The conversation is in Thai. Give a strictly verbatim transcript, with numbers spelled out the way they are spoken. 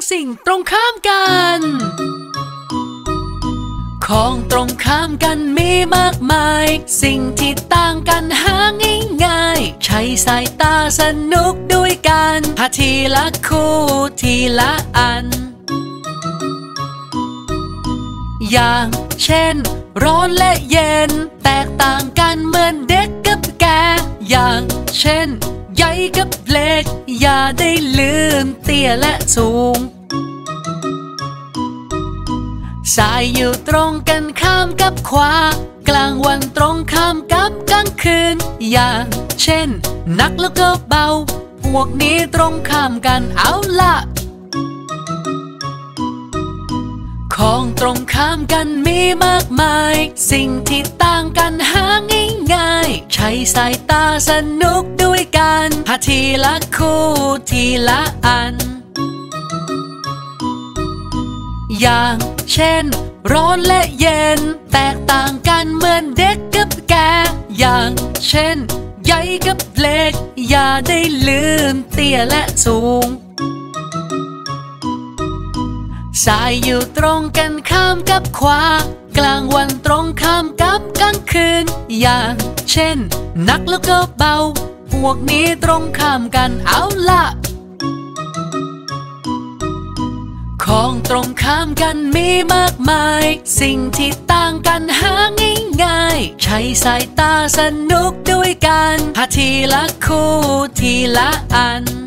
สิ่งตรงข้ามกันของตรงข้ามกันมีมากมายสิ่งที่ต่างกันหาง่ายๆใช้สายตาสนุกด้วยกันหาทีละคู่ทีละอันอย่างเช่นร้อนและเย็นแตกต่างกันเหมือนเด็กกับแก่อย่างเช่นใหญ่กับเล็กอย่าได้ลืมเตี้ยและสูงสายอยู่ตรงกันข้ามกับขวากลางวันตรงข้ามกับกลางคืนอย่างเช่นหนักแล้วก็เบาพวกนี้ตรงข้ามกันเอาล่ะของตรงข้ามกันมีมากมายสิ่งที่ต่างกันหาง่ายๆใช้สายตาสนุกด้วยกันหาทีละคู่ทีละอันอย่างเช่นร้อนและเย็นแตกต่างกันเหมือนเด็กกับแก่อย่างเช่นใหญ่กับเล็กอย่าได้ลืมเตี้ยและสูงสายอยู่ตรงกันข้ามกับขวากลางวันตรงข้ามกับกลางคืนอย่างเช่นหนักแล้วก็เบาพวกนี้ตรงข้ามกันเอาล่ะของตรงข้ามกันมีมากมายสิ่งที่ต่างกันหาง่ายๆใช้สายตาสนุกด้วยกันหาทีละคู่ทีละอัน